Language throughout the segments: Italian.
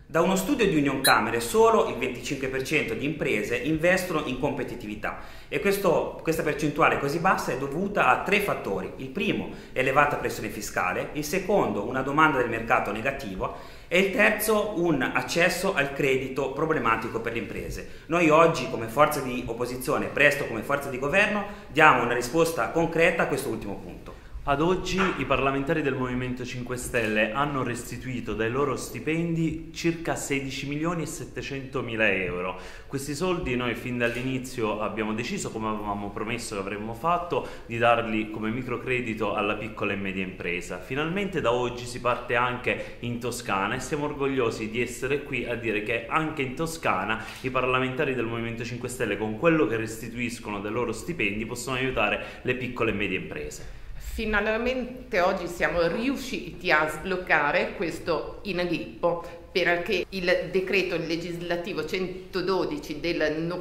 Da uno studio di Unioncamere solo il 25% di imprese investono in competitività e questa percentuale così bassa è dovuta a tre fattori. Il primo è elevata pressione fiscale, il secondo una domanda del mercato negativa e il terzo un accesso al credito problematico per le imprese. Noi oggi come forza di opposizione, presto come forza di governo, diamo una risposta concreta a questo ultimo punto. Ad oggi i parlamentari del Movimento 5 Stelle hanno restituito dai loro stipendi circa 16.700.000 euro. Questi soldi noi fin dall'inizio abbiamo deciso, come avevamo promesso che avremmo fatto, di darli come microcredito alla piccola e media impresa. Finalmente da oggi si parte anche in Toscana e siamo orgogliosi di essere qui a dire che anche in Toscana i parlamentari del Movimento 5 Stelle con quello che restituiscono dai loro stipendi possono aiutare le piccole e medie imprese. Finalmente oggi siamo riusciti a sbloccare questo inghippo perché il decreto legislativo 112 del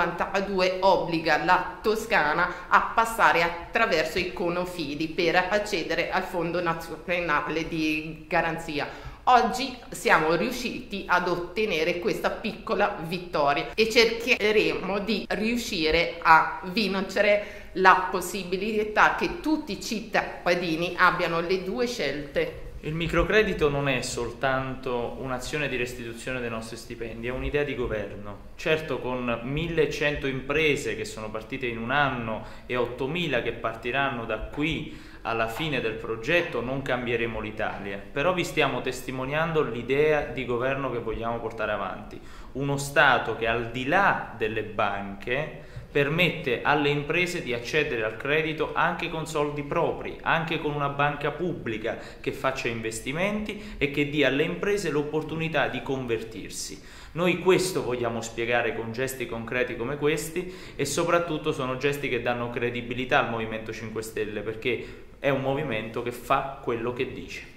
92 obbliga la Toscana a passare attraverso i Conofidi per accedere al Fondo Nazionale di Garanzia. Oggi siamo riusciti ad ottenere questa piccola vittoria e cercheremo di riuscire a vincere la possibilità che tutti i cittadini abbiano le due scelte. Il microcredito non è soltanto un'azione di restituzione dei nostri stipendi, è un'idea di governo. Certo, con 1.100 imprese che sono partite in un anno e 8.000 che partiranno da qui alla fine del progetto non cambieremo l'Italia, però vi stiamo testimoniando l'idea di governo che vogliamo portare avanti. Uno Stato che al di là delle banche permette alle imprese di accedere al credito anche con soldi propri, anche con una banca pubblica che faccia investimenti e che dia alle imprese l'opportunità di convertirsi. Noi questo vogliamo spiegare con gesti concreti come questi e soprattutto sono gesti che danno credibilità al Movimento 5 Stelle perché è un movimento che fa quello che dice.